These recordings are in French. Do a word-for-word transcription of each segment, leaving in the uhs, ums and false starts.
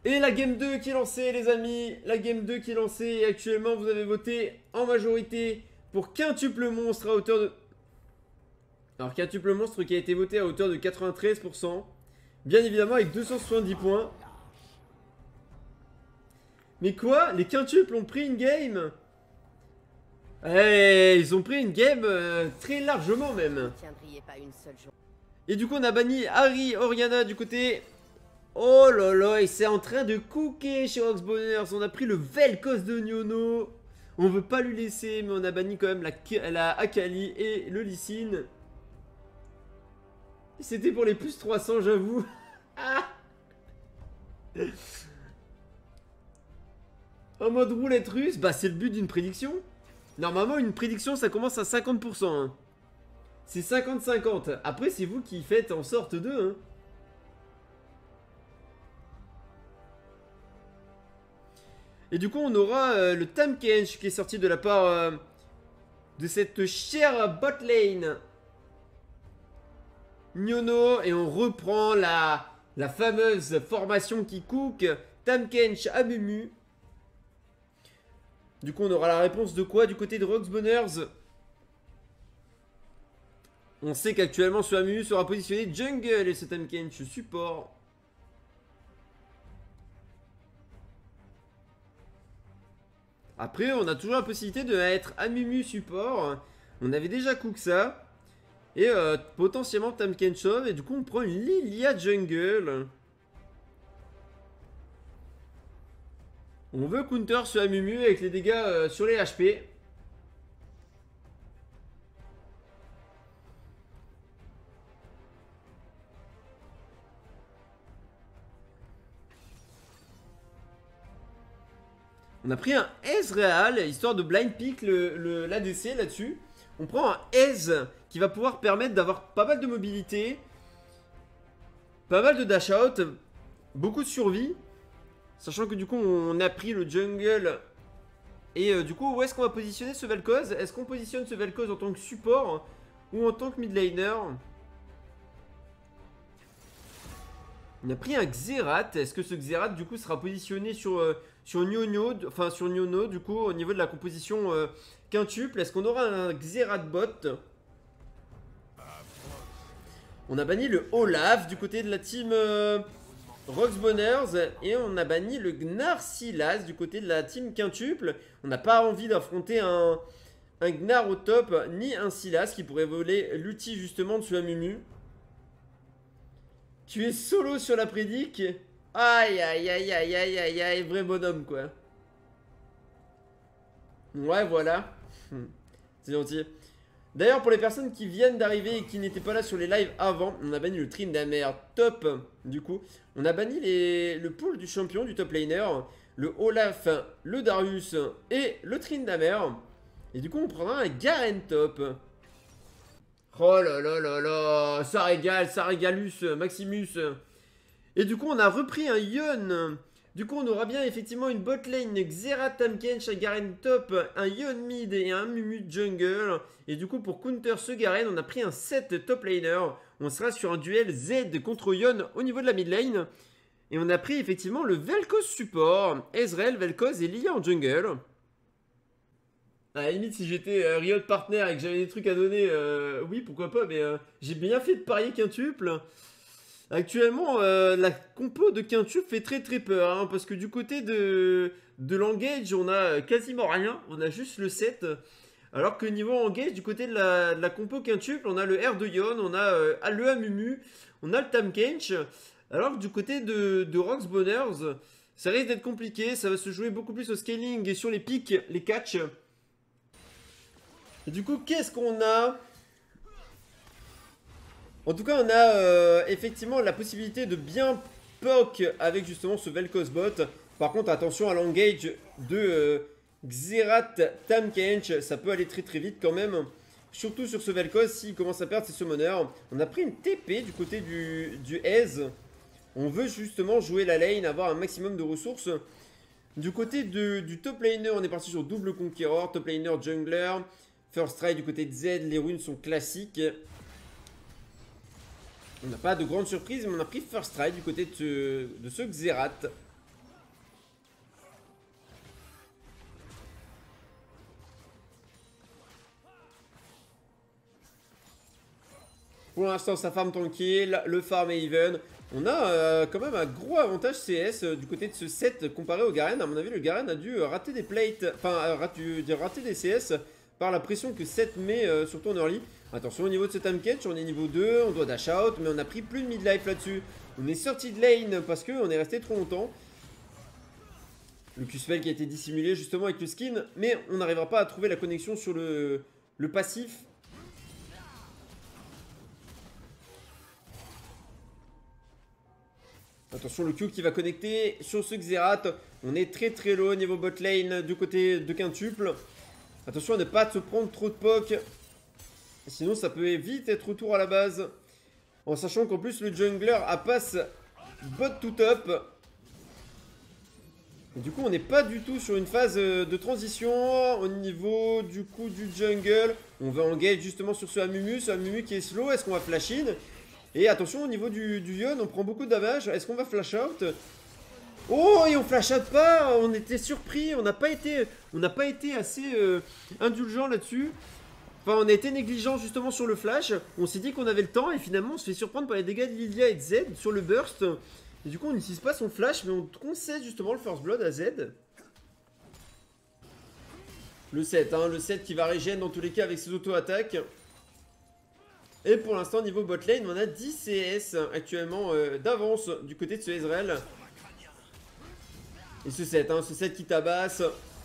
Et la game deux qui est lancée les amis, la game deux qui est lancée et actuellement vous avez voté en majorité pour quintuple monstre à hauteur de... Alors quintuple monstre qui a été voté à hauteur de quatre-vingt-treize pour cent, bien évidemment avec deux cent soixante-dix points. Mais quoi? Les quintuples ont pris une game? Eh, ils ont pris une game euh, très largement même. Et du coup on a banni Harry Oriana du côté... Oh là là, et c'est en train de cooker chez Roxboners. On a pris le Vel'Koz de Niono. On veut pas lui laisser, mais on a banni quand même la, la Akali et le Lee Sin. C'était pour les plus trois cents, j'avoue. Ah, en mode roulette russe, bah c'est le but d'une prédiction. Normalement, une prédiction, ça commence à cinquante pour cent. Hein. C'est cinquante cinquante. Après, c'est vous qui faites en sorte de... Hein. Et du coup, on aura euh, le Tahm Kench qui est sorti de la part euh, de cette chère bot lane Niono. Et on reprend la, la fameuse formation qui cook. Tahm Kench à Mumu. Du coup, on aura la réponse de quoi du côté de Roxboners? On sait qu'actuellement, ce Mumu sera positionné jungle et ce Tahm Kench support. Après, on a toujours la possibilité de être Amumu support. On avait déjà cook ça. Et euh, potentiellement Tahm Kench. Et du coup, on prend une Lilia jungle. On veut counter sur Amumu avec les dégâts euh, sur les H P. On a pris un Ezreal, histoire de blind pick l'A D C là-dessus. On prend un Ez qui va pouvoir permettre d'avoir pas mal de mobilité, pas mal de dash out, beaucoup de survie. Sachant que du coup on a pris le jungle. Et euh, du coup où est-ce qu'on va positionner ce Vel'Koz? Est-ce qu'on positionne ce Vel'Koz en tant que support ou en tant que mid laner? On a pris un Xerath. Est-ce que ce Xerath du coup sera positionné sur, euh, sur Niono, enfin sur Niono du coup au niveau de la composition euh, quintuple? Est-ce qu'on aura un Xerath bot? On a banni le Olaf du côté de la team euh, Roxboners. Et on a banni le Gnar Silas du côté de la team quintuple. On n'a pas envie d'affronter un, un Gnar au top ni un Silas qui pourrait voler l'ulti justement de ce Amumu. Tu es solo sur la prédic? Aïe aïe aïe aïe aïe aïe aïe, vrai bonhomme quoi. Ouais voilà. C'est gentil. D'ailleurs pour les personnes qui viennent d'arriver et qui n'étaient pas là sur les lives avant, on a banni le Tryndamere top du coup. On a banni les, le pool du champion, du top laner, le Olaf, le Darius et le Tryndamere. Et du coup on prendra un Garen top. Oh là là là là, ça régale, ça régalus, Maximus. Et du coup, on a repris un Yon. Du coup, on aura bien effectivement une bot lane, Xerath, Tahm Kench, un Garen top, un Yon mid et un Mumu jungle. Et du coup, pour counter ce Garen, on a pris un set top laner. On sera sur un duel Z contre Yon au niveau de la mid lane. Et on a pris effectivement le Vel'Koz support, Ezreal, Vel'Koz et Lilia en jungle. À la limite, si j'étais euh, Riot Partner et que j'avais des trucs à donner, euh, oui, pourquoi pas, mais euh, j'ai bien fait de parier quintuple. Actuellement, euh, la compo de quintuple fait très très peur, hein, parce que du côté de, de l'engage, on a quasiment rien, on a juste le sept. Alors que niveau engage, du côté de la, de la compo quintuple, on a le R de Yon, on a euh, le Amumu, on a le Tahm Kench. Alors que du côté de, de Roxboners, ça risque d'être compliqué, ça va se jouer beaucoup plus au scaling et sur les pics, les catchs. Et du coup, qu'est-ce qu'on a? En tout cas, on a euh, effectivement la possibilité de bien poke avec justement ce Vel'Koz bot. Par contre, attention à l'engage de euh, Xerath Tahm Kench. Ça peut aller très très vite quand même. Surtout sur ce Vel'Koz, s'il commence à perdre ses summoners. On a pris une T P du côté du, du Ez. On veut justement jouer la lane, avoir un maximum de ressources. Du côté de, du top laner, on est parti sur double conquérant, top laner jungler. First try du côté de Z, les runes sont classiques. On n'a pas de grande surprise, mais on a pris first try du côté de ce, de ce Xerath. Pour l'instant, ça farm tranquille, le farm est even. On a euh, quand même un gros avantage C S euh, du côté de ce set comparé au Garen. À mon avis, le Garen a dû euh, rater des plates, enfin, euh, rater, rater des C S par la pression que set met, euh, surtout en early. Attention, au niveau de ce time catch, on est niveau deux, on doit dash out, mais on a pris plus de mid-life là-dessus. On est sorti de lane parce qu'on est resté trop longtemps. Le Q-spell qui a été dissimulé justement avec le skin, mais on n'arrivera pas à trouver la connexion sur le, le passif. Attention, le Q qui va connecter sur ce Xerath. On est très très low au niveau bot lane du côté de quintuple. Attention à ne pas se prendre trop de poke. Sinon ça peut vite être retour à la base. En sachant qu'en plus le jungler a passe bot to top. Et du coup on n'est pas du tout sur une phase de transition au niveau du coup du jungle. On va engage justement sur ce Amumu. Ce Amumu qui est slow. Est-ce qu'on va flash in? Et attention au niveau du, du Yon, on prend beaucoup de damage. Est-ce qu'on va flash out? Oh, et on flash out pas. On était surpris. On n'a pas été, on n'a pas été assez euh, indulgent là-dessus. Enfin, on a été négligent justement sur le flash. On s'est dit qu'on avait le temps et finalement on se fait surprendre par les dégâts de Lilia et de Z sur le burst. Et du coup on n'utilise pas son flash, mais on concède justement le first blood à Z. Le sept, hein, le sept qui va régène dans tous les cas avec ses auto-attaques. Et pour l'instant, niveau bot lane, on a dix C S actuellement euh, d'avance du côté de ce Ezreal. Et ce set, hein, ce set qui tabasse.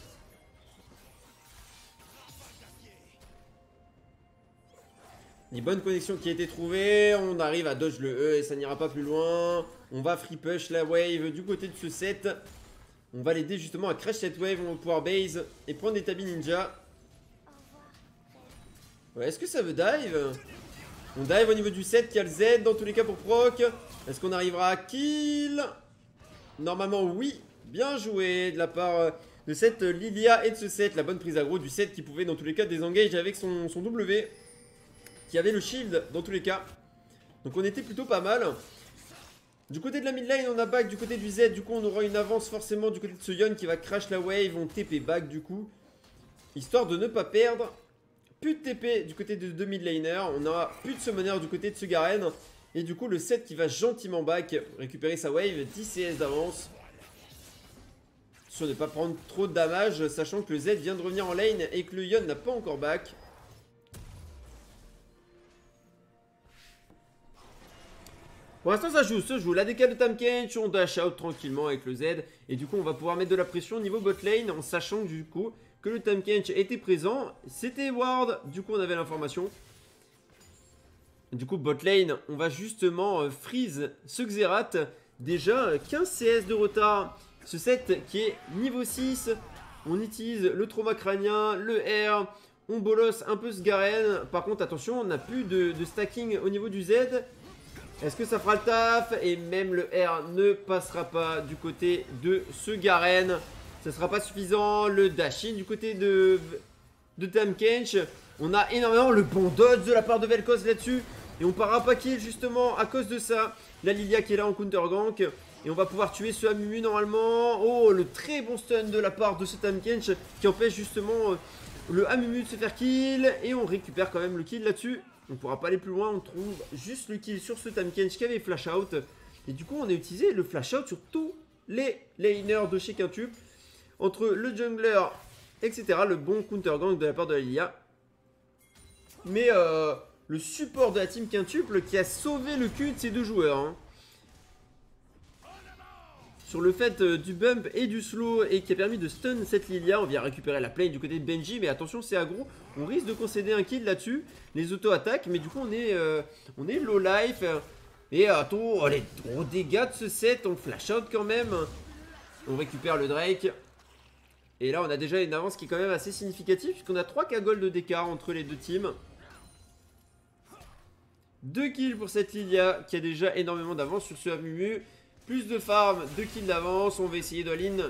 Une bonne connexion qui a été trouvée. On arrive à dodge le E et ça n'ira pas plus loin. On va free push la wave du côté de ce set. On va l'aider justement à crash cette wave. On va pouvoir base et prendre des tabis ninja. Ouais, est-ce que ça veut dive? On dive au niveau du set qui a le Z dans tous les cas pour proc. Est-ce qu'on arrivera à kill? Normalement oui. Bien joué de la part de cette Lilia et de ce set. La bonne prise aggro du set qui pouvait dans tous les cas désengage avec son, son W. Qui avait le shield dans tous les cas. Donc on était plutôt pas mal. Du côté de la mid lane on a back du côté du Z. Du coup on aura une avance forcément du côté de ce Yon qui va crash la wave. On T P back du coup. Histoire de ne pas perdre. Plus de T P du côté de deux mid laners. On aura plus de summoner du côté de ce Garen. Et du coup le set qui va gentiment back. Récupérer sa wave. dix C S d'avance. Sur ne pas prendre trop de damage. Sachant que le Z vient de revenir en lane. Et que le Yon n'a pas encore back. Pour l'instant ça joue, ça joue. La décale de Tahm-Kench, on dash out tranquillement avec le Z. Et du coup on va pouvoir mettre de la pression au niveau bot lane. En sachant du coup que le Tahm-Kench était présent. C'était Ward, du coup on avait l'information. Du coup bot lane, on va justement euh, freeze ce Xerath. Déjà quinze C S de retard. Ce set qui est niveau six. On utilise le trauma crânien, le R. On bolosse un peu ce Garen. Par contre attention, on n'a plus de, de stacking au niveau du Z. Est-ce que ça fera le taf? Et même le R ne passera pas du côté de ce Garen. Ça sera pas suffisant. Le dash-in du côté de, de Tahm-Kench. On a énormément le bon dodge de la part de Vel'Koz là-dessus. Et on part pas kill justement à cause de ça. La Lilia qui est là en counter gank. Et on va pouvoir tuer ce Amumu normalement. Oh, le très bon stun de la part de ce Tahm-Kench qui empêche justement le Amumu de se faire kill. Et on récupère quand même le kill là-dessus. On ne pourra pas aller plus loin, on trouve juste le kill sur ce Tahm-Kench qui avait flash out. Et du coup on a utilisé le flash out sur tous les laners de chez Quintuple. Entre le jungler, et cetera. Le bon counter gank de la part de la Lilia. Mais euh, le support de la team Quintuple qui a sauvé le cul de ces deux joueurs. Hein. Sur le fait euh, du bump et du slow et qui a permis de stun cette Lilia. On vient récupérer la plane du côté de Benji. Mais attention c'est aggro. On risque de concéder un kill là-dessus. Les auto-attaques. Mais du coup on est, euh, on est low life. Et attends, oh, les gros dégâts de ce set. On flash out quand même. On récupère le Drake. Et là on a déjà une avance qui est quand même assez significative. Puisqu'on a trois K gold d'écart entre les deux teams. deux kills pour cette Lilia. Qui a déjà énormément d'avance sur ce Amumu. Plus de farm, deux kills d'avance. On va essayer d'all-in.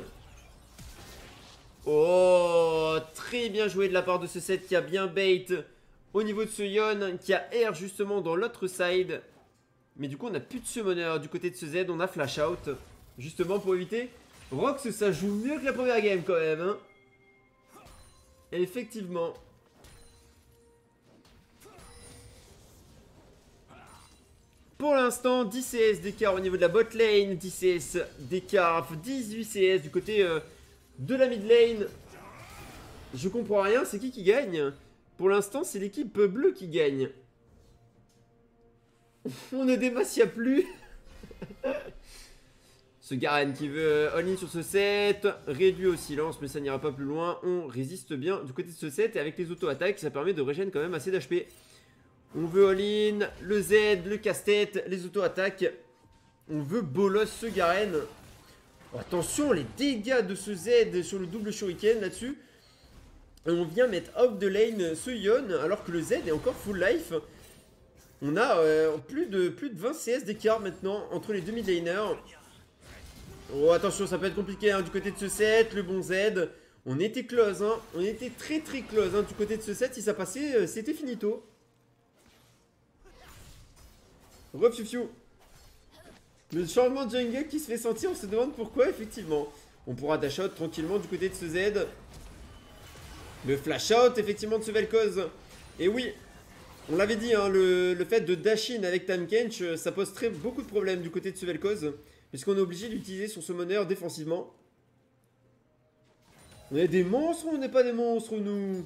Oh, très bien joué de la part de ce set qui a bien bait au niveau de ce Yon. Qui a R justement dans l'autre side. Mais du coup, on n'a plus de summoner du côté de ce Z. On a flash out. Justement pour éviter. Rox, ça joue mieux que la première game quand même. Hein. Effectivement. Pour l'instant, dix C S d'écart au niveau de la bot lane, dix C S d'écart, dix-huit C S du côté euh, de la mid lane. Je comprends rien, c'est qui qui gagne? Pour l'instant, c'est l'équipe bleue qui gagne. On ne démassia plus. Ce Garen qui veut all-in sur ce set, réduit au silence, mais ça n'ira pas plus loin. On résiste bien du côté de ce set et avec les auto-attaques, ça permet de régénérer quand même assez d'H P. On veut all-in, le Z, le casse-tête, les auto-attaques. On veut bolos ce Garen. Oh, attention, les dégâts de ce Z sur le double shuriken là-dessus. Et on vient mettre off the lane ce Yon alors que le Z est encore full life. On a euh, plus, de, plus de vingt C S d'écart maintenant entre les deux mid laners. Oh attention, ça peut être compliqué hein, du côté de ce set, le bon Z. On était close, hein. On était très très close hein, du côté de ce set. Si ça passait, euh, c'était finito. Refiufiu. Le changement de jungle qui se fait sentir, on se demande pourquoi effectivement. On pourra dash out tranquillement du côté de ce Z. Le flash out effectivement de ce Vel'Koz. Et oui, on l'avait dit, hein, le, le fait de dash in avec Tahm Kench, ça pose très beaucoup de problèmes du côté de ce Vel'Koz. Puisqu'on est obligé d'utiliser son summoner défensivement. On est des monstres ou on n'est pas des monstres nous?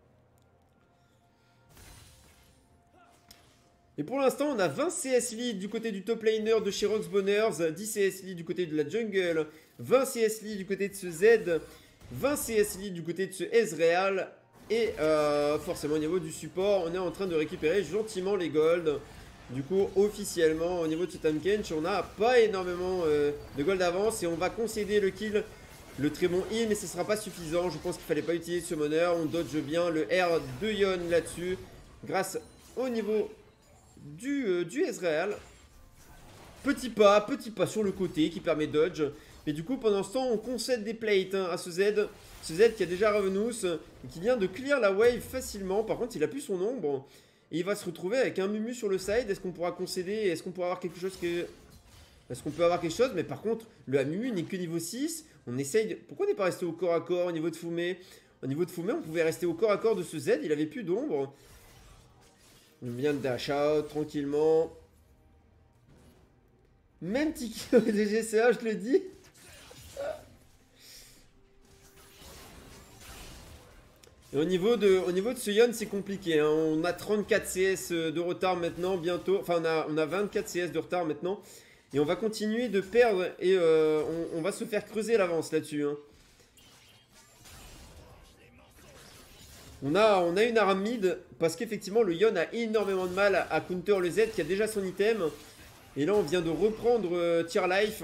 Et pour l'instant, on a vingt C S lead du côté du top laner de chez Roxboners, dix C S lead du côté de la jungle, vingt C S lead du côté de ce Z, vingt C S lead du côté de ce Ezreal. Et euh, forcément, au niveau du support, on est en train de récupérer gentiment les golds. Du coup, officiellement, au niveau de ce Tahm Kench, on n'a pas énormément euh, de gold d'avance. Et on va concéder le kill, le très bon heal, mais ce ne sera pas suffisant. Je pense qu'il ne fallait pas utiliser ce summoner. On dodge bien le R de Yon là-dessus, grâce au niveau du, euh, du Ezreal. Petit pas, petit pas sur le côté qui permet dodge. Mais du coup, pendant ce temps, on concède des plates hein, à ce Z. Ce Z qui a déjà Ravenous, qui vient de clear la wave facilement. Par contre, il a plus son ombre. Et il va se retrouver avec un Mumu sur le side. Est-ce qu'on pourra concéder? Est-ce qu'on pourra avoir quelque chose que... Est-ce qu'on peut avoir quelque chose? Mais par contre, le Mumu n'est que niveau six. On essaye de... Pourquoi on n'est pas resté au corps à corps au niveau de Fumé? Au niveau de Fumé, on pouvait rester au corps à corps de ce Z. Il avait plus d'ombre. On vient de dash out tranquillement. Même Tiki de G C A, je te le dis. Et au niveau de, au niveau de ce Yon, c'est compliqué. Hein. On a trente-quatre C S de retard maintenant, bientôt. Enfin, on a, on a vingt-quatre C S de retard maintenant. Et on va continuer de perdre et euh, on, on va se faire creuser l'avance là-dessus. Hein. On a, on a une arme mid parce qu'effectivement, le Yon a énormément de mal à, à counter le Z qui a déjà son item. Et là, on vient de reprendre euh, Tier Life.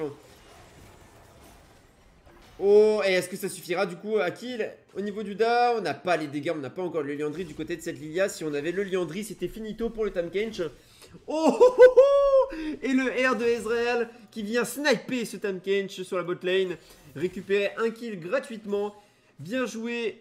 Oh, et est-ce que ça suffira du coup à kill? Au niveau du Da, on n'a pas les dégâts, on n'a pas encore le Liandry du côté de cette Lilia. Si on avait le Liandry, c'était finito pour le Tahm Kench. Oh, oh, oh, oh, et le R de Ezreal qui vient sniper ce Tahm Kench sur la bot lane. Récupérer un kill gratuitement. Bien joué.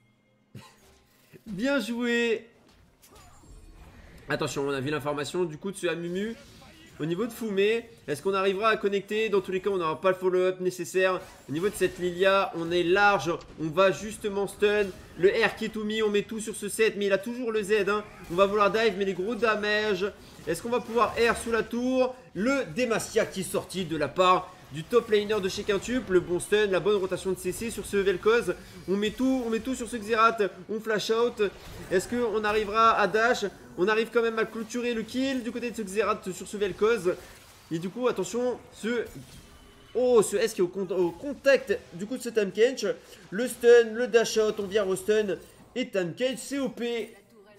Bien joué. Attention, on a vu l'information du coup de ce Amumu. Au niveau de Fumé, est-ce qu'on arrivera à connecter? Dans tous les cas, on n'aura pas le follow-up nécessaire. Au niveau de cette Lilia, on est large. On va justement stun. Le R qui est tout mis, on met tout sur ce set. Mais il a toujours le Z. Hein. On va vouloir dive, mais les gros damages. Est-ce qu'on va pouvoir R sous la tour? Le Demacia qui est sorti de la part du top laner de chez Quintuple. Le bon stun, la bonne rotation de C C sur ce Vel'Koz. On met tout, on met tout sur ce Xerath. On flash out. Est-ce qu'on arrivera à dash? On arrive quand même à clôturer le kill du côté de ce Xerath sur ce Vel'Koz. Et du coup, attention, ce... Oh, ce S qui est au, con au contact du coup de ce Tahm Kench. Le stun, le dash out, on vient restun. Et Tahm Kench, c'est O P.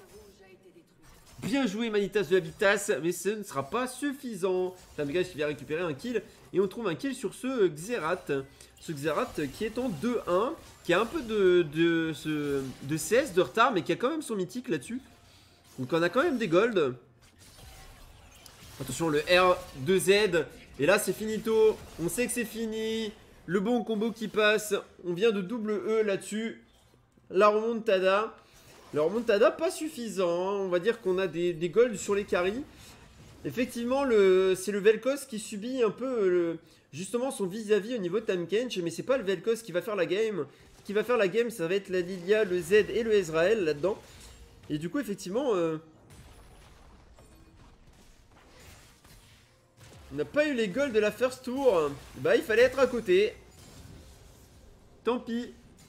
Bien joué Manitas de Habitas, mais ce ne sera pas suffisant. Tahm Kench qui vient récupérer un kill. Et on trouve un kill sur ce Xerath. Ce Xerath qui est en deux un. Qui a un peu de, de, de, de C S de retard, mais qui a quand même son mythique là-dessus. Donc on a quand même des golds. Attention, le R de Z. Et là, c'est finito. On sait que c'est fini. Le bon combo qui passe. On vient de double E là-dessus. La remontada. La remontada, pas suffisant. Hein. On va dire qu'on a des, des golds sur les carries. Effectivement, c'est le Vel'Koz qui subit un peu le, justement son vis-à-vis -vis au niveau de Tahm Kench. Mais c'est pas le Vel'Koz qui va faire la game. Ce qui va faire la game, ça va être la Lilia, le Z et le Ezreal là-dedans. Et du coup, effectivement... Euh... On n'a pas eu les golds de la first tour. Bah il fallait être à côté. Tant pis.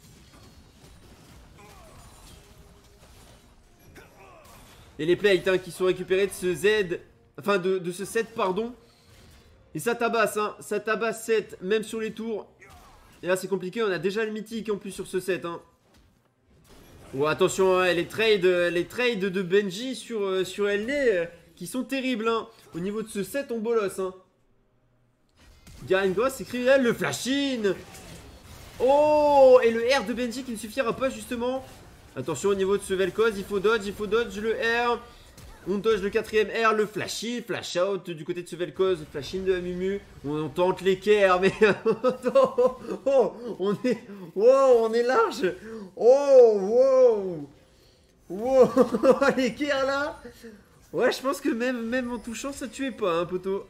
Et les plates hein, qui sont récupérés de ce Z. Enfin de, de ce set pardon. Et ça tabasse hein. Ça tabasse sept même sur les tours. Et là c'est compliqué. On a déjà le mythique en plus sur ce set hein. Oh attention hein, les trades les trades de Benji sur, euh, sur L D euh, qui sont terribles hein. Au niveau de ce set on bolosse hein. Garen Gross écrit là le flash-in. Oh. Et le R de Benji qui ne suffira pas justement. Attention au niveau de ce Vel'Koz, il faut dodge, il faut dodge le R. On dodge le quatrième R, le flash-in, flash-out du côté de ce Vel'Koz, flash-in de Amumu. On, on tente l'équerre, mais oh, oh, on est, wow, on est large. Oh, wow, wow, l'équerre là. Ouais, je pense que même, même en touchant, ça tuait pas, hein, poteau.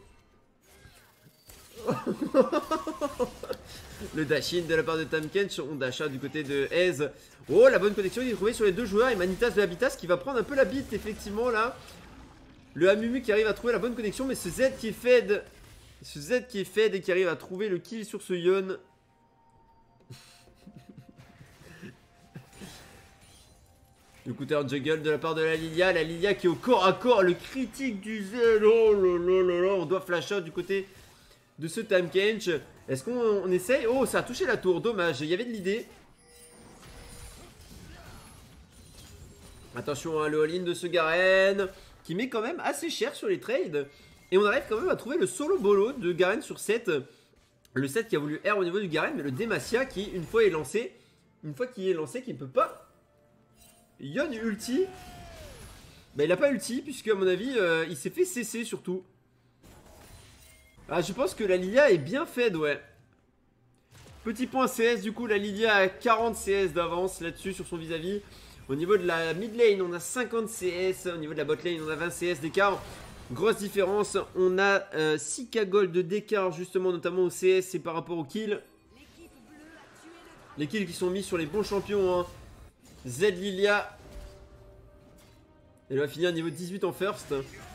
Le dash-in de la part de Tahm Kench, on dash du côté de Ez. Oh, la bonne connexion qui est trouvée sur les deux joueurs. Et Manitas de Habitas qui va prendre un peu la bite, effectivement, là. Le Amumu qui arrive à trouver la bonne connexion, mais ce Z qui est fed. Ce Z qui est fed et qui arrive à trouver le kill sur ce Yon. Le counter juggle de la part de la Lilia. La Lilia qui est au corps à corps. Le critique du Z. Oh là là là là. On doit flash out du côté de ce Tahm Kench. Est-ce qu'on on essaye? Oh, ça a touché la tour. Dommage. Il y avait de l'idée. Attention à le all-in de ce Garen qui met quand même assez cher sur les trades. Et on arrive quand même à trouver le solo bolo de Garen sur sept. Le sept qui a voulu R au niveau du Garen, mais le Demacia qui, une fois est lancé, une fois qu'il est lancé, qui ne peut pas. Yon ulti. Bah il a pas ulti, puisque à mon avis, euh, il s'est fait C C surtout. Ah, je pense que la Lilia est bien fed, ouais. Petit point C S, du coup, la Lilia a quarante C S d'avance là-dessus sur son vis-à-vis. Au niveau de la mid lane, on a cinquante C S. Au niveau de la bot lane, on a vingt C S d'écart. Grosse différence. On a euh, six K gold d'écart, justement, notamment au C S et par rapport au kill. Les kills qui sont mis sur les bons champions. Hein. Z Lilia. Elle va finir niveau dix-huit en first.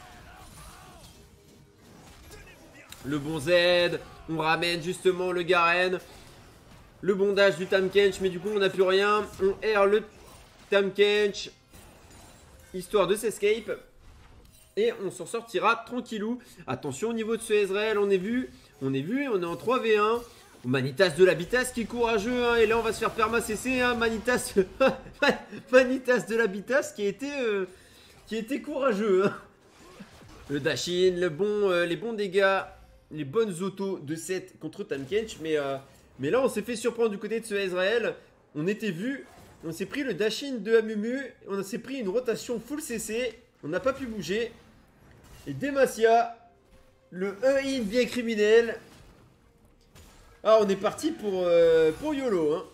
Le bon Z. On ramène justement le Garen. Le bondage du Tahm Kench. Mais du coup, on n'a plus rien. On R le Tahm Kench, histoire de s'escape. Et on s'en sortira tranquillou. Attention au niveau de ce Ezreal, on est vu. On est vu, on est en trois v un. Manitas de l'Habitas qui est courageux. Hein, et là on va se faire perma C C. Hein, Manitas, Manitas de l'Habitas qui a été, euh, qui a été courageux. Hein. Le dash-in, le bon, euh, les bons dégâts, les bonnes autos de sept contre Tahm Kench. Mais, euh, mais là on s'est fait surprendre du côté de ce Ezreal. On était vu. On s'est pris le dash-in de Amumu. On s'est pris une rotation full C C. On n'a pas pu bouger. Et Demacia. Le E-in bien criminel. Ah, on est parti pour, euh, pour YOLO. Hein.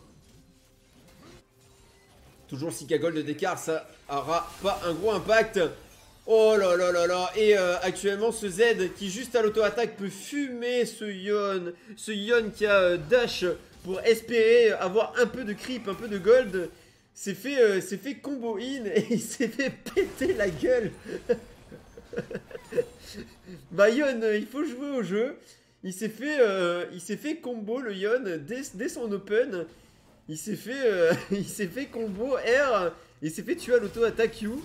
Toujours six K gold d'écart. Ça aura pas un gros impact. Oh là là là là. Et euh, actuellement, ce Z qui, juste à l'auto-attaque, peut fumer ce Yon. Ce Yon qui a euh, dash. Pour espérer avoir un peu de creep, un peu de gold, s'est fait, euh, s'est fait combo in et il s'est fait péter la gueule. Bah Yon, il faut jouer au jeu. Il s'est fait, euh, il s'est fait combo le Yon dès, dès son open. Il s'est fait, euh, il s'est fait combo R. Il s'est fait tuer à l'auto-attaque Q.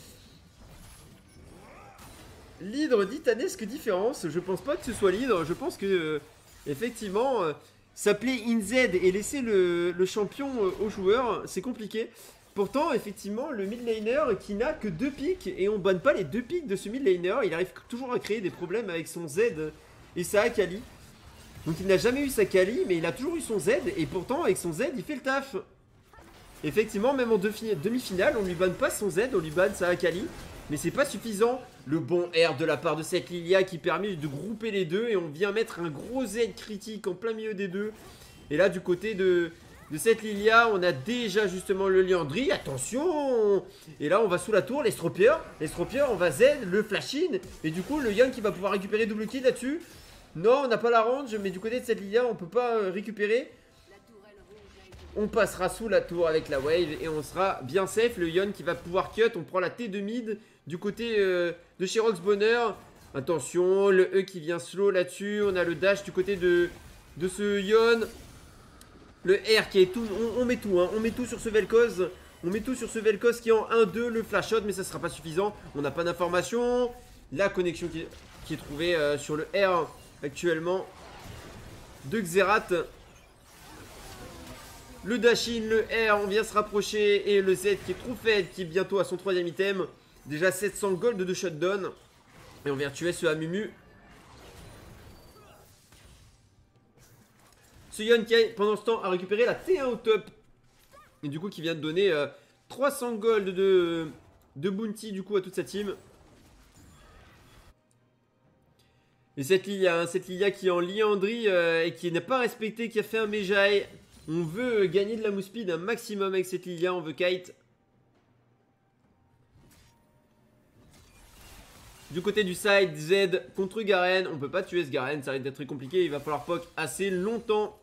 L'hydre titanesque différence. Je pense pas que ce soit l'hydre. Je pense que euh, effectivement. Euh, S'appeler I N Z et laisser le, le champion aux joueurs, c'est compliqué. Pourtant, effectivement, le mid laner qui n'a que deux pics, et on banne pas les deux pics de ce mid laner, il arrive toujours à créer des problèmes avec son Z et sa Akali. Donc il n'a jamais eu sa Akali, mais il a toujours eu son Z, et pourtant, avec son Z, il fait le taf. Effectivement, même en demi-finale, on lui banne pas son Z, on lui banne sa Akali. Mais c'est pas suffisant. Le bon R de la part de cette Lilia qui permet de grouper les deux. Et on vient mettre un gros Z critique en plein milieu des deux. Et là du côté de, de cette Lilia, on a déjà justement le Liandry. Attention. Et là on va sous la tour, l'Estropier. L'Estropier, on va Z, le flash-in. Et du coup le Young qui va pouvoir récupérer double kill là-dessus. Non, on n'a pas la range. Mais du côté de cette Lilia, on peut pas euh, récupérer. On passera sous la tour avec la wave et on sera bien safe. Le Yon qui va pouvoir cut. On prend la T de mid du côté euh, de chez Rox Bonheur. Attention, le E qui vient slow là-dessus. On a le dash du côté de, de ce Yon. Le R qui est tout... On, on met tout, hein. On met tout sur ce Vel'Koz. On met tout sur ce Vel'Koz qui est en un deux. Le flash shot, mais ça sera pas suffisant. On n'a pas d'information. La connexion qui, qui est trouvée euh, sur le R actuellement de Xerath. Le dash-in, le R, on vient se rapprocher. Et le Z qui est trop faible, qui est bientôt à son troisième item. Déjà sept cents gold de shutdown. Et on vient tuer ce Amumu. Ce Yon qui pendant ce temps a récupéré la T un au top. Et du coup qui vient de donner euh, trois cents gold de, de bounty du coup à toute sa team. Et cette Lilia, hein, cette Lilia qui est en liandry euh, et qui n'a pas respecté, qui a fait un Mejai. On veut gagner de la move speed un maximum avec cette Lilia, on veut kite. Du côté du side, Z contre Garen. On peut pas tuer ce Garen, ça risque d'être très compliqué. Il va falloir poke assez longtemps.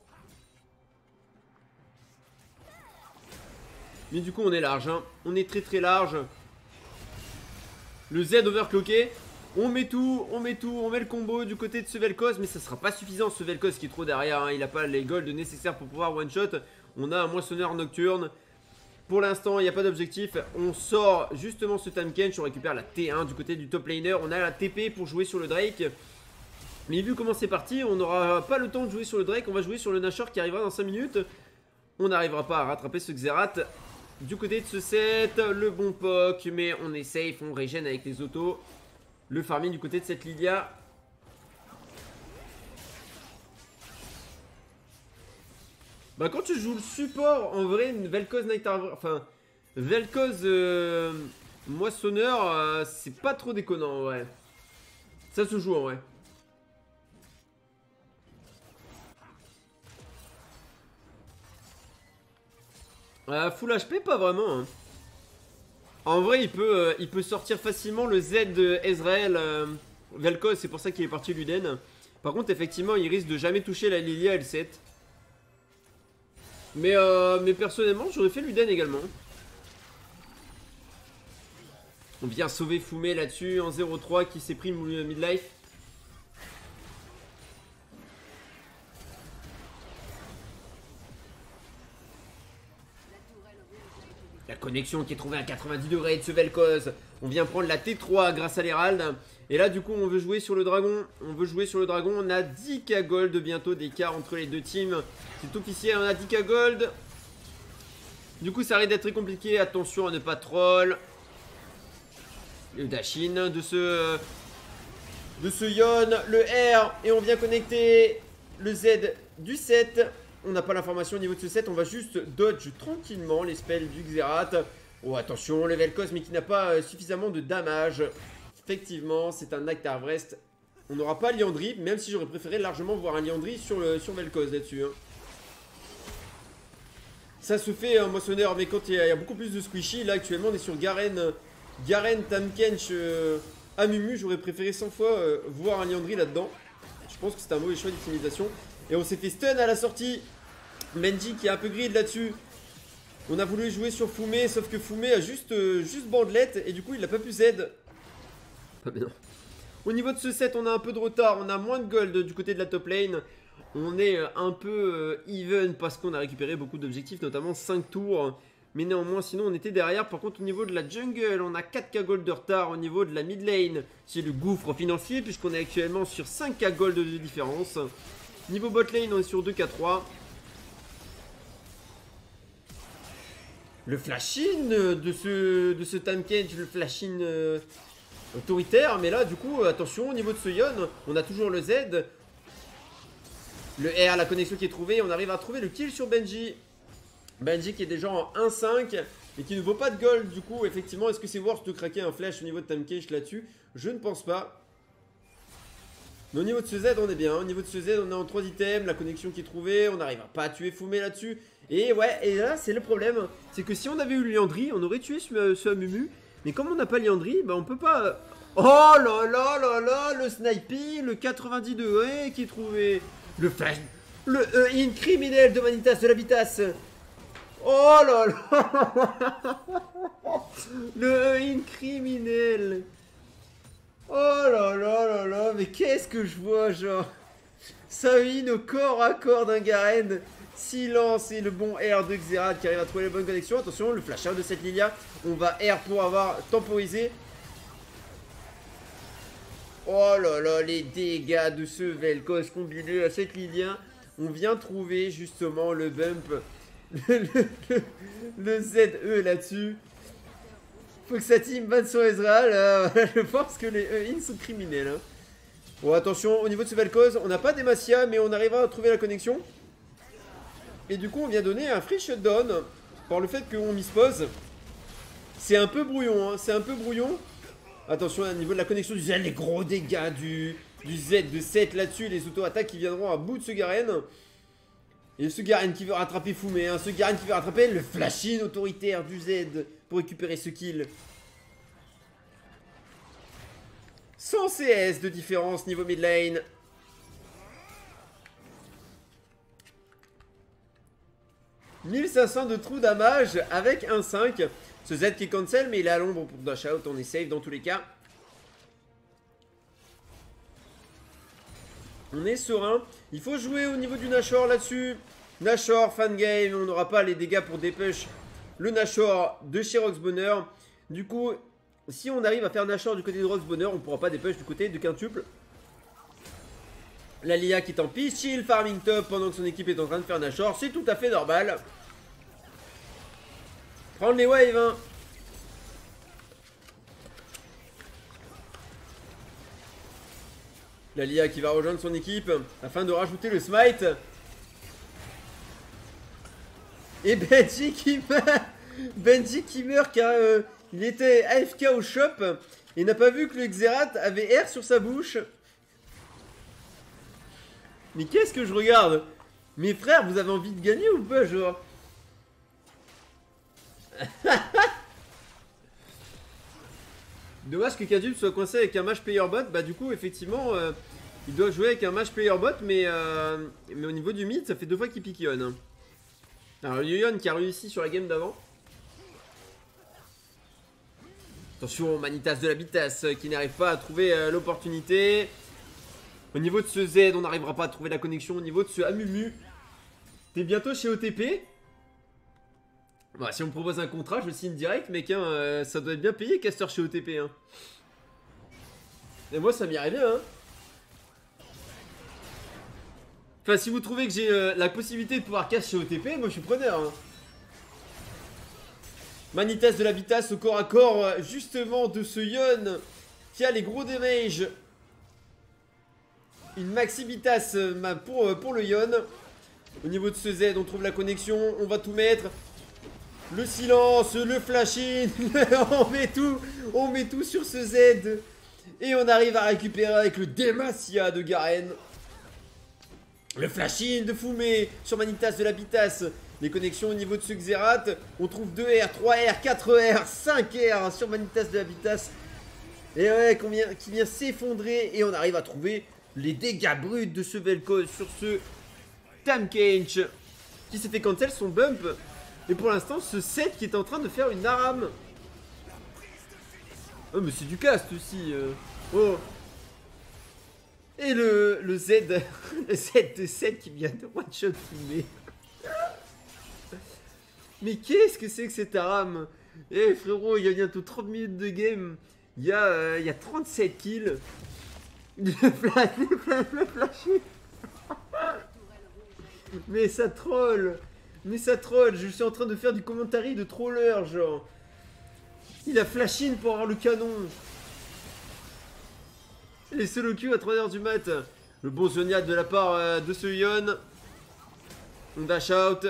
Mais du coup on est large, hein. On est très très large. Le Z overclocké. On met tout, on met tout, on met le combo du côté de ce Vel'Koz. Mais ça sera pas suffisant ce Vel'Koz qui est trop derrière, hein. Il a pas les golds nécessaires pour pouvoir one shot. On a un moissonneur nocturne. Pour l'instant, il n'y a pas d'objectif. On sort justement ce Tahm-Kench. On récupère la T un du côté du top laner. On a la T P pour jouer sur le Drake. Mais vu comment c'est parti, on n'aura pas le temps de jouer sur le Drake. On va jouer sur le Nashor qui arrivera dans cinq minutes. On n'arrivera pas à rattraper ce Xerath. Du côté de ce set, le bon poke. Mais on est safe, on régène avec les autos. Le farming du côté de cette Lilia. Bah quand tu joues le support, en vrai, une Vel'Koz Night Harvest, enfin, Vel'Koz euh, Moissonneur, euh, c'est pas trop déconnant, ouais. Ça se joue en vrai. Euh, full H P, pas vraiment. Hein. En vrai, il peut, euh, il peut sortir facilement le Z de Ezreal euh, Vel'Koz, c'est pour ça qu'il est parti Luden. Par contre, effectivement, il risque de jamais toucher la Lilia L sept. Mais, euh, mais personnellement, j'aurais fait Luden également. On vient sauver Fumé là-dessus en zéro trois qui s'est pris midlife. La connexion qui est trouvée à quatre-vingt-dix degrés de ce Vel'Koz. On vient prendre la T trois grâce à l'Herald. Et là du coup on veut jouer sur le dragon. On veut jouer sur le dragon. On a dix K gold bientôt d'écart entre les deux teams. C'est officiel, on a dix K gold. Du coup ça risque d'être très compliqué. Attention à ne pas troll. Le dash-in de ce De ce Yon. Le R. Et on vient connecter le Z du sept. On n'a pas l'information au niveau de ce set, on va juste dodge tranquillement les spells du Xerath. Oh attention, le Vel'Koz mais qui n'a pas suffisamment de damage. Effectivement, c'est un Night Harvest. On n'aura pas Liandry, même si j'aurais préféré largement voir un Liandry sur, le, sur Vel'Koz là-dessus. Hein. Ça se fait un moissonneur, mais quand il y, a, il y a beaucoup plus de squishy, là actuellement on est sur Garen, Garen, Tahm-Kench, euh, Amumu. J'aurais préféré cent fois euh, voir un Liandry là-dedans. Je pense que c'est un mauvais choix d'utilisation. Et on s'est fait stun à la sortie. Benji qui est un peu grid là-dessus. On a voulu jouer sur Fumé, sauf que Fumé a juste, euh, juste bandelette. Et du coup il n'a pas pu Z. Pas bien. Au niveau de ce set on a un peu de retard. On a moins de gold du côté de la top lane. On est un peu euh, even parce qu'on a récupéré beaucoup d'objectifs, notamment cinq tours. Mais néanmoins sinon on était derrière. Par contre au niveau de la jungle on a quatre K gold de retard. Au niveau de la mid lane c'est le gouffre financier, puisqu'on est actuellement sur cinq K gold de différence. Niveau bot lane on est sur deux K trois. Le flash-in de ce, de ce Tahm-Kench, le flash-in euh, autoritaire. Mais là du coup attention au niveau de ce Yon. On a toujours le Z. Le R, la connexion qui est trouvée. On arrive à trouver le kill sur Benji. Benji qui est déjà en un cinq et qui ne vaut pas de gold. Du coup effectivement est-ce que c'est worth de craquer un flash au niveau de Tahm-Kench là-dessus? Je ne pense pas. Mais au niveau de ce Z on est bien, au niveau de ce Z on est en trois items, la connexion qui est trouvée, on n'arrive pas à tuer Fumé là-dessus. Et ouais, et là c'est le problème, c'est que si on avait eu Liandry, on aurait tué ce, ce Amumu. Mais comme on n'a pas Liandry, bah on peut pas... Oh là là là là, le sniping, le quatre-vingt-dix degrés qui est trouvé. Le flash, le E-in criminel de Vanitas de la Vitas. Oh là là. Le E-in criminel. Oh là là là que je vois, genre Samine au corps à corps d'un Garen. Silence et le bon R de Xerath qui arrive à trouver les bonnes connexions. Attention, le flash out de cette Lilia. On va R pour avoir temporisé. Oh là là, les dégâts de ce Vel'Koz combiné à cette Lilia. On vient trouver justement le bump, le, le, le, le Z E là-dessus. Faut que sa team batte son Ezreal. Euh, je pense que les E-in sont criminels. Hein. Bon, attention, au niveau de ce Vel'Koz, on n'a pas Demacia, mais on arrivera à trouver la connexion. Et du coup, on vient donner un free shutdown par le fait qu'on mispose. C'est un peu brouillon, hein, c'est un peu brouillon. Attention, au niveau de la connexion du Z, les gros dégâts du, du Z de sept là-dessus, les auto-attaques qui viendront à bout de ce Garen. Et ce Garen qui veut rattraper Fumé, hein, ce Garen qui veut rattraper le flash-in autoritaire du Z pour récupérer ce kill. cent C S de différence niveau mid lane. mille cinq cents de true damage avec un cinq. Ce Z qui cancel, mais il est à l'ombre pour dash out. On est safe dans tous les cas. On est serein. Il faut jouer au niveau du Nashor là-dessus. Nashor, fan game. On n'aura pas les dégâts pour dépush le Nashor de chez Roxbonner. Du coup, si on arrive à faire Nashor du côté de Roxbonner, on ne pourra pas dépush du côté de Quintuple. La Lia qui est en peace chill, farming top pendant que son équipe est en train de faire Nashor. C'est tout à fait normal. Prendre les waves, hein. La Lia qui va rejoindre son équipe afin de rajouter le smite. Et Benji qui meurt. Benji qui meurt car euh, il était A F K au shop et n'a pas vu que le Xerath avait R sur sa bouche. Mais qu'est-ce que je regarde? Mes frères, vous avez envie de gagner ou pas, genre? Dommage que Kadub soit coincé avec un match player bot. Bah du coup effectivement euh, il doit jouer avec un match player bot. Mais, euh, mais au niveau du mid ça fait deux fois qu'il pique Yon. Alors Yon qui a réussi sur la game d'avant. Attention, Manitas de la Bitas qui n'arrive pas à trouver euh, l'opportunité. Au niveau de ce Z on n'arrivera pas à trouver la connexion. Au niveau de ce Amumu, t'es bientôt chez O T P. Bah, si on me propose un contrat, je le signe direct, mec, hein, euh, ça doit être bien payé, caster chez O T P. Hein. Et moi, ça m'irait bien. Hein. Enfin, si vous trouvez que j'ai euh, la possibilité de pouvoir caster chez O T P, moi, je suis preneur. Hein. Manitas de la Vitas au corps à corps, euh, justement, de ce Yon qui a les gros damage. Une Maxi Vitas euh, pour, euh, pour le Yon. Au niveau de ce Z, on trouve la connexion, on va tout mettre. Le silence, le flash-in, on met tout, on met tout sur ce Z. Et on arrive à récupérer avec le Demacia de Garen. Le flash-in de Fumé sur Manitas de la Bitas. Les connexions au niveau de ce Xerath. On trouve deux R, trois R, quatre R, cinq R sur Manitas de la Bitas. Et ouais, qui vient, qui vient s'effondrer. Et on arrive à trouver les dégâts bruts de ce Vel'Koz sur ce Tahm-Kench qui s'est fait cancel son bump. Et pour l'instant, ce set qui est en train de faire une Aram. Oh, mais c'est du cast aussi. Euh. Oh. Et le, le Z, le Z de sept qui vient de one-shot Fumé. Mais qu'est-ce que c'est que cette Aram? Eh hey, frérot, il y a bientôt trente minutes de game. Il y a, euh, il y a trente-sept kills. Le flash, le flash, le flash. Mais ça troll. Mais ça troll, je suis en train de faire du commentary de troller, genre. Il a flash in pour avoir le canon. Les solo queue à trois heures du mat. Le bon zoniade de la part euh, de ce Yon. On dash out.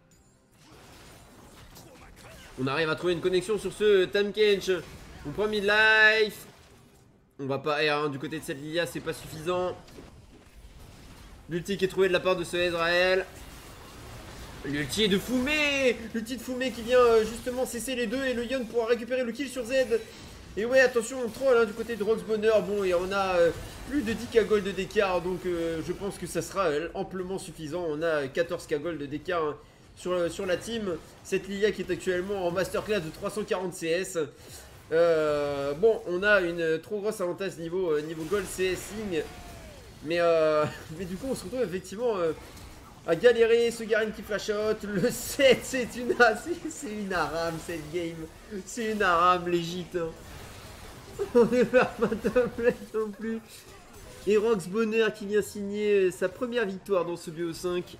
On arrive à trouver une connexion sur ce Tahm-Kench. On prend mid-life. On va pas R hein, du côté de cette Lilia, c'est pas suffisant. L'ulti qui est trouvé de la part de ce Ezreal. L'ulti de Fumé. L'ulti de Fumé qui vient euh, justement cesser les deux. Et le Yon pourra récupérer le kill sur Z. Et ouais, attention, on troll hein, du côté de Roxbonner. Bon, et on a euh, plus de dix K gold d'écart. Donc euh, je pense que ça sera euh, amplement suffisant. On a quatorze K gold d'écart hein, sur, euh, sur la team. Cette Lilia qui est actuellement en masterclass de trois cent quarante C S. Euh, bon, on a une trop grosse avantage niveau, euh, niveau gold C S ing. Mais, euh, mais du coup, on se retrouve effectivement euh, à galérer. Ce Garen qui flash out. Le sept, c'est une, c'est une arame cette game. C'est une arame légit. Hein. On ne perd pas de template non plus. Et Rox Bonheur qui vient signer sa première victoire dans ce B O cinq.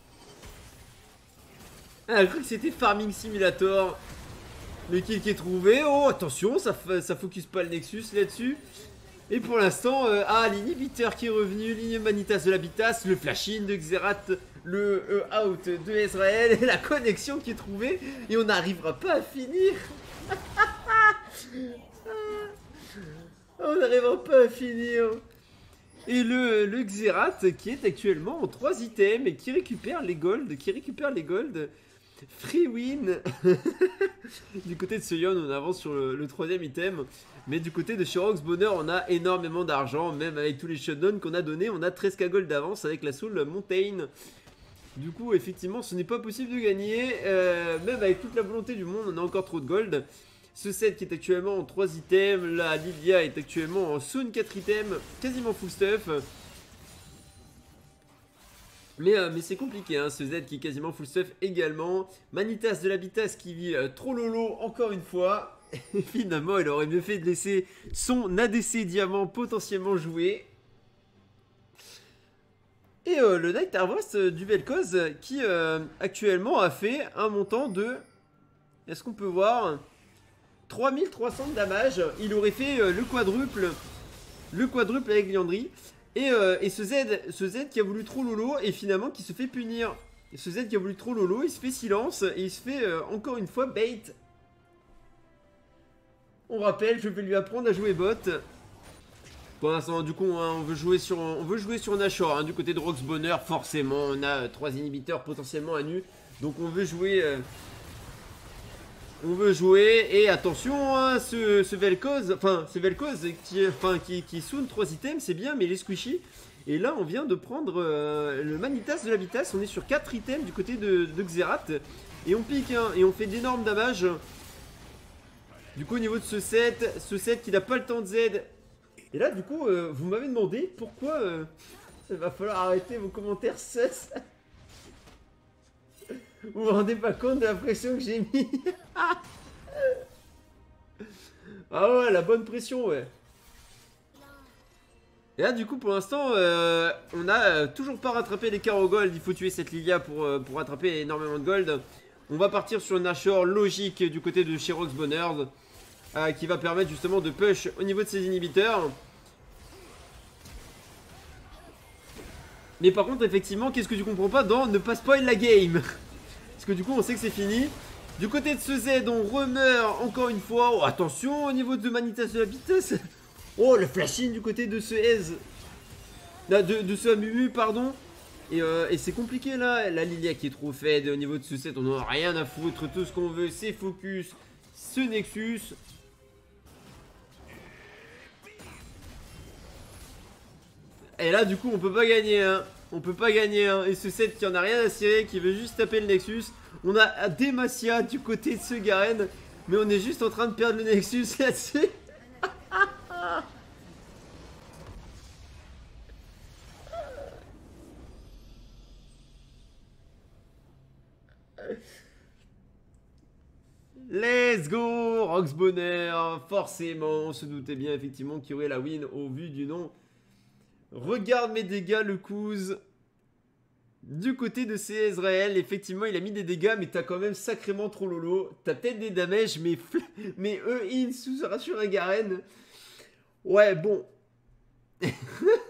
Ah, je crois que c'était Farming Simulator. Le kill qui est trouvé. Oh, attention, ça, ça focus pas le Nexus là-dessus. Et pour l'instant, euh, ah, l'inhibiteur qui est revenu, ligne Manitas de l'Habitas, le flash-in de Xerath, le euh, out de Ezreal, et la connexion qui est trouvée. Et on n'arrivera pas à finir. On n'arrivera pas à finir. Et le, le Xerath qui est actuellement en trois items et qui récupère les golds, qui récupère les golds. Free win. Du côté de Seyon, on avance sur le, le troisième item. Mais du côté de Shirox Bonheur, on a énormément d'argent. Même avec tous les shutdowns qu'on a donnés, on a treize K gold d'avance avec la Soul Mountain. Du coup, effectivement, ce n'est pas possible de gagner. Euh, même avec toute la volonté du monde, on a encore trop de gold. Ce set qui est actuellement en trois items. Là, Lilia est actuellement en Soon quatre items. Quasiment full stuff. Mais, euh, mais c'est compliqué, hein, ce Z qui est quasiment full stuff également. Manitas de l'Habitas qui vit euh, trop lolo encore une fois. Et finalement, il aurait mieux fait de laisser son A D C diamant potentiellement jouer. Et euh, le Night Harvest euh, du Vel'Koz qui euh, actuellement a fait un montant de... Est-ce qu'on peut voir trois mille trois cents de damage. Il aurait fait euh, le quadruple. Le quadruple avec Liandry. Et, euh, et ce Z, ce Z qui a voulu trop lolo et finalement qui se fait punir. Et ce Z qui a voulu trop lolo, il se fait silence et il se fait euh, encore une fois bait. On rappelle, je vais lui apprendre à jouer bot. Pour l'instant, du coup, hein, on veut jouer sur, on veut jouer sur Nashor. Hein, du côté de Rox Bonheur, forcément, on a euh, trois inhibiteurs potentiellement à nu. Donc on veut jouer... Euh, On veut jouer, et attention, hein, ce, ce Vel'Koz, enfin, ce Vel'Koz qui, enfin, qui, qui soon trois items, c'est bien, mais il est squishy. Et là, on vient de prendre euh, le Manitas de l'Habitas, on est sur quatre items du côté de, de Xerath. Et on pique, hein, et on fait d'énormes damages. Du coup, au niveau de ce set, ce set qui n'a pas le temps de Z. Et là, du coup, euh, vous m'avez demandé pourquoi... Euh, il va falloir arrêter vos commentaires sus. Vous vous rendez pas compte de la pression que j'ai mis. Ah ouais, la bonne pression, ouais. Et là, du coup, pour l'instant, euh, on a euh, toujours pas rattrapé l'écart au gold. Il faut tuer cette Lilia pour, euh, pour rattraper énormément de gold. On va partir sur Nashor logique du côté de Shirox Bonheur, euh, qui va permettre justement de push au niveau de ses inhibiteurs. Mais par contre, effectivement, qu'est-ce que tu comprends pas dans ne pas spoil la game? Parce que du coup, on sait que c'est fini. Du côté de ce Z, on remeurt encore une fois. Oh, attention au niveau de Manitas de l'Habitas. Oh, le flash-in du côté de ce Ez. Là, de, de ce Amumu, pardon. Et, euh, et c'est compliqué là. La Lilia qui est trop faible. Au niveau de ce set, on n'a rien à foutre. Tout ce qu'on veut, c'est focus. Ce Nexus. Et là, du coup, on peut pas gagner, hein. On peut pas gagner, hein. Et ce set qui en a rien à cirer, qui veut juste taper le Nexus. On a Demacia du côté de ce Garen. Mais on est juste en train de perdre le Nexus là-dessus. Let's go, Rox Bonheur. Forcément, on se doutait bien effectivement qu'il y aurait la win au vu du nom. Regarde mes dégâts, le Kouz. Du côté de C Ezreal, effectivement, il a mis des dégâts, mais t'as quand même sacrément trop lolo. T'as peut-être des damages, mais, mais E-in sous sur un Garen. Ouais, bon.